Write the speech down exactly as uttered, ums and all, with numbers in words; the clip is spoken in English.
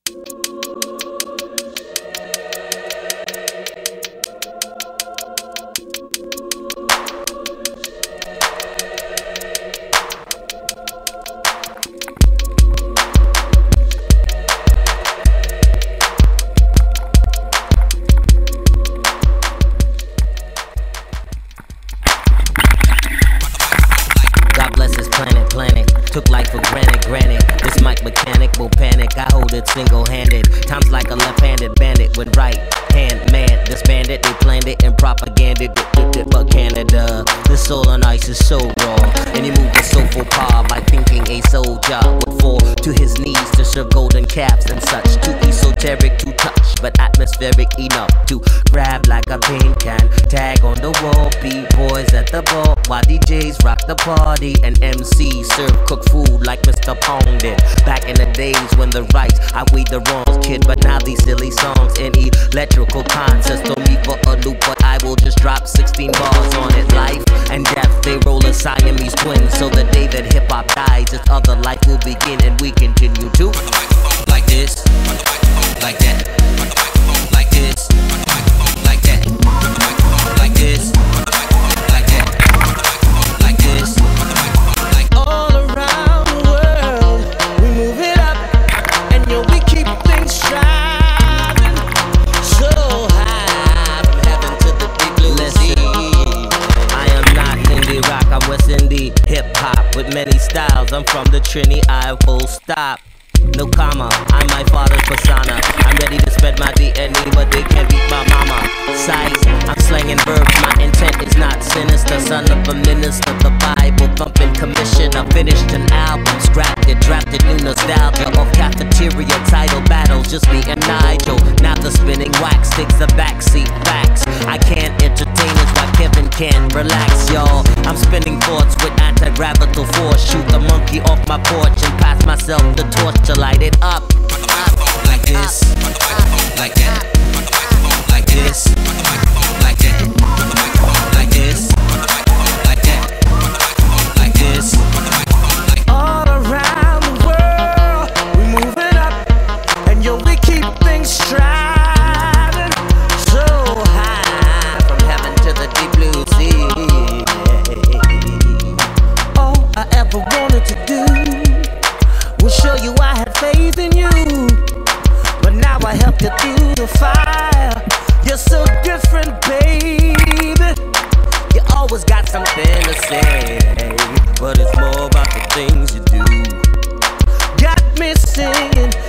Took life for granted, granted. This mic mechanic will panic. I hold it single-handed. Times like a left-handed bandit with right hand man. Disbanded, they planned it and propaganded it, but Canada. This soul on ice is so raw, and he moved with so full power, like thinking a soldier would fall to his knees to serve golden caps and such. Too esoteric to touch, but atmospheric enough to grab like a paint can. Tag on the wall, B-boys at the bar, while D Js rock the party and M Cs serve cooked food like Mister Pong did. Back in the days when the rights outweighed the wrongs, kid, but now these silly songs and electrical concerts throw me for a loop, but I will just drop sixteen bars on it. Life and death, they roll a Siamese twins, so the day that hip-hop dies, this other life will begin, and we continue to like this, like that, like this, like that, like this, like that, like this. Like all around the world, we move it up, and yo, we keep things striving so high, from heaven to the deep blue sea. I am not indie rock, I'm West Indie hip-hop with many styles. I'm from the Trini, I full stop. No comma, I'm my father's persona. I'm ready to spread my D N A, but they can't beat my mama. Size, I'm slanging verbs, my intent is not sinister. Son of a minister, the Bible thumping commissioner. Finished an album, scrapped it, drafted new nostalgia of cafeteria title battles. Just me and Nigel, now the spinning wax takes the backseat. Facts, I can't entertain us while Kevin can't relax, y'all. I'm spinning thoughts with anti-gravital force. Shoot the monkey off my porch and pass myself the torch to light it up, up. Like this, like that, like this, like that, like this, like that, like this. Like all around the world, we move it up, and yo, we keep things striving so high, from heaven to the deep blue sea. All I ever wanted to do will show you I had faith in you, but now I help you through the fire. You're so different, baby. You always got something to say, but it's more about the things you do. Got me singing